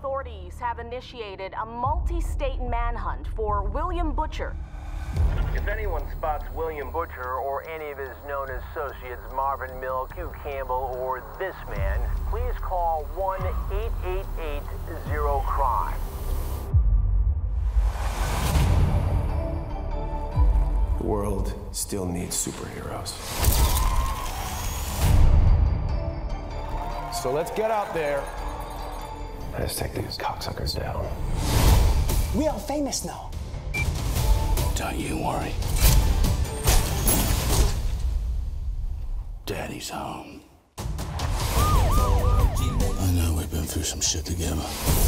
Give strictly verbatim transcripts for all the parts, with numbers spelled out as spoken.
authorities have initiated a multi-state manhunt for William Butcher. If anyone spots William Butcher or any of his known associates, Marvin Milk, Hugh Campbell, or this man, please call one eight eight eight zero crime. The world still needs superheroes. So let's get out there. Let's take these cocksuckers down. We are famous now. Don't you worry. Daddy's home. I know we've been through some shit together.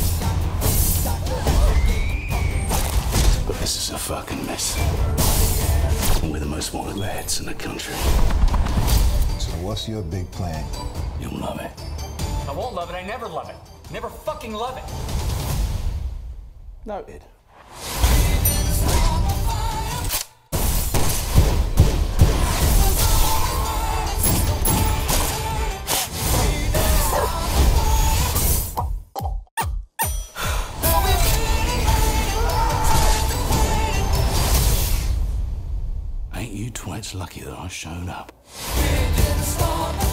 But this is a fucking mess. And we're the most wanted lads in the country. So what's your big plan? You'll love it. I won't love it. I never love it. Never fucking love it. Noted. Ain't you twats lucky that I showed up?